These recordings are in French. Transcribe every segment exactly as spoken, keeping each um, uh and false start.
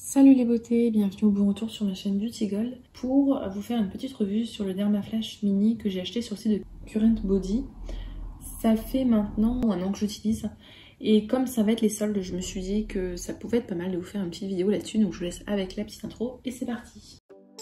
Salut les beautés, bienvenue au bon retour sur ma chaîne Beauty Gold pour vous faire une petite revue sur le Dermaflash Mini que j'ai acheté sur le site de Current Body. Ça fait maintenant un an que j'utilise et comme ça va être les soldes, je me suis dit que ça pouvait être pas mal de vous faire une petite vidéo là-dessus, donc je vous laisse avec la petite intro et c'est parti.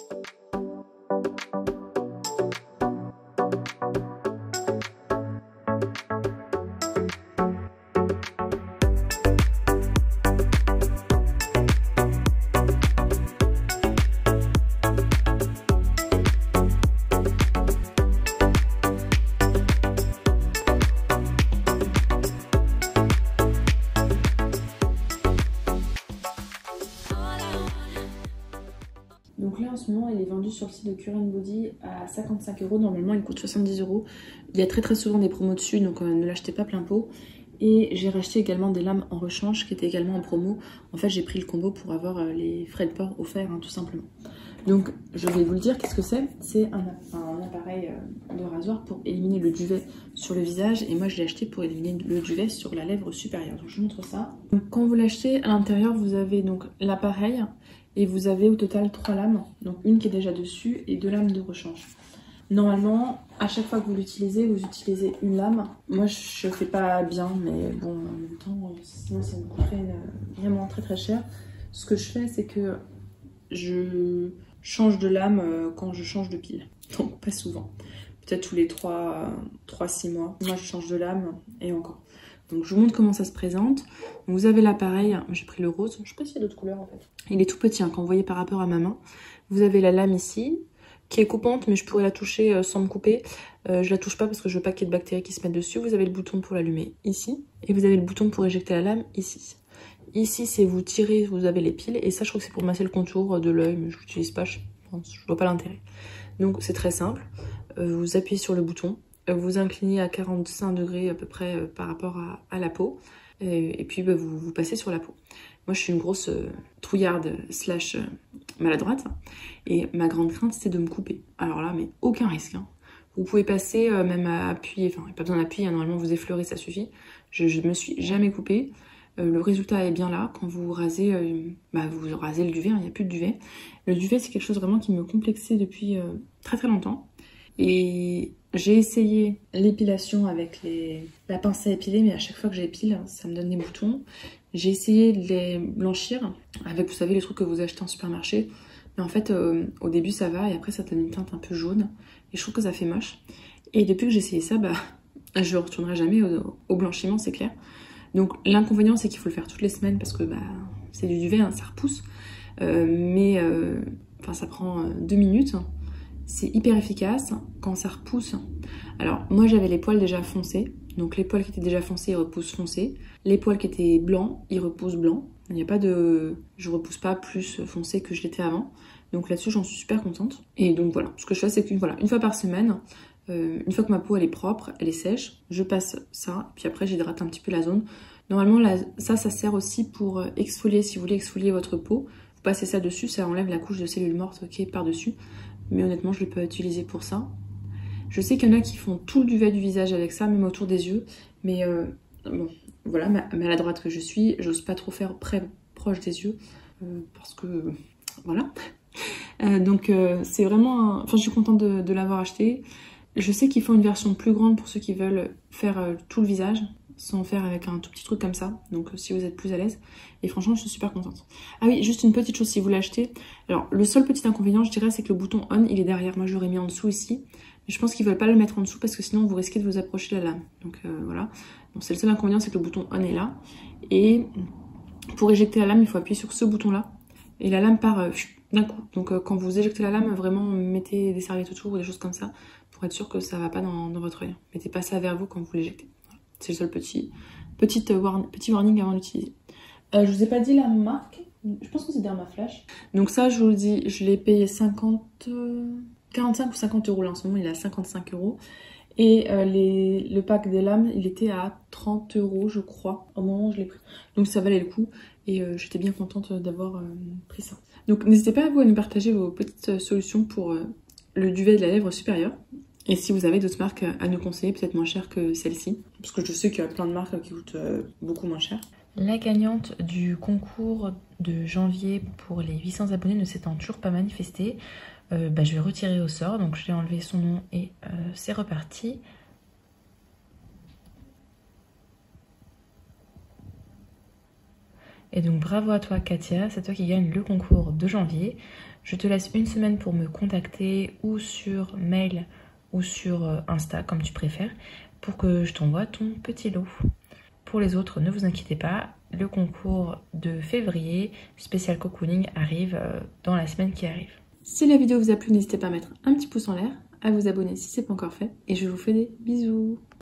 Donc là en ce moment il est vendu sur le site de Current Body à cinquante-cinq euros, normalement il coûte soixante-dix euros. Il y a très très souvent des promos dessus, donc euh, ne l'achetez pas plein pot. Et j'ai racheté également des lames en rechange qui étaient également en promo. En fait j'ai pris le combo pour avoir euh, les frais de port offerts hein, tout simplement. Donc je vais vous le dire, qu'est-ce que c'est? C'est un, un appareil euh, de rasoir pour éliminer le duvet sur le visage. Et moi je l'ai acheté pour éliminer le duvet sur la lèvre supérieure. Donc je vous montre ça. Donc, quand vous l'achetez, à l'intérieur vous avez donc l'appareil. Et vous avez au total trois lames, donc une qui est déjà dessus et deux lames de rechange. Normalement, à chaque fois que vous l'utilisez, vous utilisez une lame. Moi, je fais pas bien, mais bon, en même temps, sinon ça me coûterait vraiment très très cher. Ce que je fais, c'est que je change de lame quand je change de pile. Donc pas souvent. Peut-être tous les trois à six mois. Moi, je change de lame et encore. Donc je vous montre comment ça se présente. Vous avez l'appareil, j'ai pris le rose, je sais pas s'il y a d'autres couleurs en fait. Il est tout petit hein, quand vous voyez par rapport à ma main. Vous avez la lame ici, qui est coupante, mais je pourrais la toucher euh, sans me couper. Euh, je la touche pas parce que je veux pas qu'il y ait de bactéries qui se mettent dessus. Vous avez le bouton pour l'allumer ici, et vous avez le bouton pour éjecter la lame ici. Ici c'est vous tirez, vous avez les piles, et ça je crois que c'est pour masser le contour de l'œil, mais je l'utilise pas, je pense, je vois pas l'intérêt. Donc c'est très simple, euh, vous appuyez sur le bouton. Vous inclinez à quarante-cinq degrés à peu près euh, par rapport à, à la peau. Et, et puis bah, vous, vous passez sur la peau. Moi je suis une grosse euh, trouillarde slash euh, maladroite. Et ma grande crainte c'est de me couper. Alors là mais aucun risque. Hein. Vous pouvez passer euh, même à appuyer. Enfin pas besoin d'appuyer, hein, normalement vous effleurez ça suffit. Je, je me suis jamais coupée. Euh, le résultat est bien là. Quand vous rasez, euh, bah, vous rasez le duvet, il hein, n'y a plus de duvet. Le duvet c'est quelque chose vraiment qui me complexait depuis euh, très très longtemps. Et j'ai essayé l'épilation avec les... la pince à épiler, mais à chaque fois que j'épile, ça me donne des boutons. J'ai essayé de les blanchir avec, vous savez, les trucs que vous achetez en supermarché. Mais en fait, euh, au début, ça va, et après, ça donne une teinte un peu jaune. Et je trouve que ça fait moche. Et depuis que j'ai essayé ça, bah, je ne retournerai jamais au, au blanchiment, c'est clair. Donc, l'inconvénient, c'est qu'il faut le faire toutes les semaines parce que bah, c'est du duvet, hein, ça repousse. Euh, mais euh, enfin, ça prend euh, deux minutes. C'est hyper efficace quand ça repousse. Alors moi j'avais les poils déjà foncés, donc les poils qui étaient déjà foncés ils repoussent foncés. Les poils qui étaient blancs ils repoussent blancs. Il n'y a pas de, je repousse pas plus foncé que je l'étais avant. Donc là-dessus j'en suis super contente. Et donc voilà, ce que je fais c'est qu'une voilà, une fois par semaine, euh, une fois que ma peau elle est propre, elle est sèche, je passe ça. Puis après j'hydrate un petit peu la zone. Normalement là, ça ça sert aussi pour exfolier. Si vous voulez exfolier votre peau, vous passez ça dessus, ça enlève la couche de cellules mortes qui est par dessus. Mais honnêtement, je ne l'ai pas utilisé pour ça. Je sais qu'il y en a qui font tout le duvet du visage avec ça, même autour des yeux. Mais euh, bon, voilà, maladroite que je suis, j'ose pas trop faire près, proche des yeux. Euh, parce que, euh, voilà. Euh, donc, euh, c'est vraiment... Un... Enfin, je suis contente de, de l'avoir acheté. Je sais qu'ils font une version plus grande pour ceux qui veulent faire euh, tout le visage, sans faire avec un tout petit truc comme ça. Donc, euh, si vous êtes plus à l'aise. Et franchement, je suis super contente. Ah oui, juste une petite chose si vous l'achetez. Alors, le seul petit inconvénient, je dirais, c'est que le bouton on, il est derrière. Moi, je l'aurais mis en dessous ici. Mais je pense qu'ils veulent pas le mettre en dessous parce que sinon, vous risquez de vous approcher de la lame. Donc, euh, voilà. Donc, c'est le seul inconvénient, c'est que le bouton on est là. Et pour éjecter la lame, il faut appuyer sur ce bouton-là. Et la lame part euh, d'un coup. Donc, euh, quand vous éjectez la lame, vraiment, mettez des serviettes autour ou des choses comme ça pour être sûr que ça va pas dans, dans votre œil. Mettez pas ça vers vous quand vous l'éjectez. Voilà. C'est le seul petit, petit, euh, warn, petit warning avant d'utiliser. Euh, je vous ai pas dit la marque, je pense que c'est Dermaflash. Donc ça, je vous le dis, je l'ai payé cinquante, quarante-cinq ou cinquante euros là en ce moment, il est à cinquante-cinq euros. Et euh, les, le pack des lames, il était à trente euros je crois, au moment où je l'ai pris. Donc ça valait le coup et euh, j'étais bien contente d'avoir euh, pris ça. Donc n'hésitez pas à vous à nous partager vos petites solutions pour euh, le duvet de la lèvre supérieure. Et si vous avez d'autres marques à nous conseiller, peut-être moins chères que celle-ci. Parce que je sais qu'il y a plein de marques qui coûtent euh, beaucoup moins cher. La gagnante du concours de janvier pour les huit cents abonnés ne s'étant toujours pas manifestée, euh, bah, je vais retirer au sort. Donc je vais enlever son nom et euh, c'est reparti. Et donc bravo à toi Katia, c'est toi qui gagne le concours de janvier. Je te laisse une semaine pour me contacter ou sur mail ou sur Insta comme tu préfères pour que je t'envoie ton petit lot. Pour les autres, ne vous inquiétez pas, le concours de février spécial cocooning arrive dans la semaine qui arrive. Si la vidéo vous a plu, n'hésitez pas à mettre un petit pouce en l'air, à vous abonner si ce n'est pas encore fait et je vous fais des bisous.